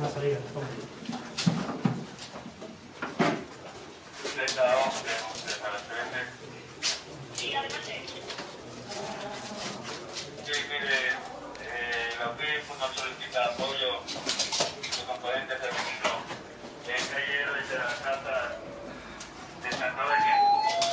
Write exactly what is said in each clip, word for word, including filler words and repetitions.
Una salida. Sí, además es. Sí, mire, eh, la U I F nos solicita apoyo de componentes del vehículo de calle desde la casa de San Roque.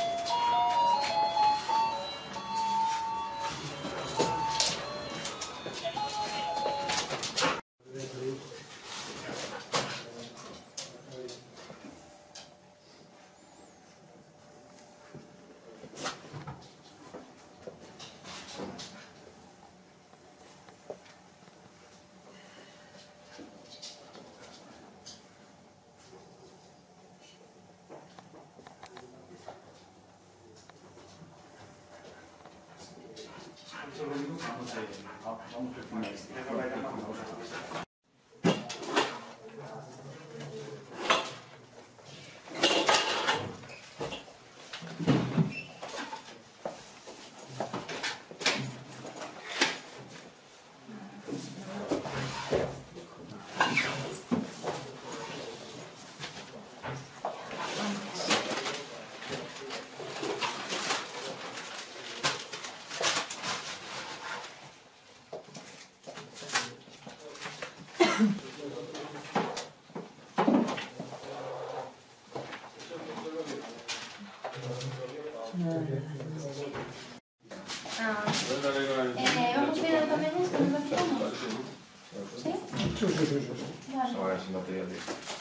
Ah, eh, ¿vamos a ir también esto? ¿No lo quitamos? ¿Sí? Sí, sí, sí, sí. Vale. Ahora sí no te voy a decir.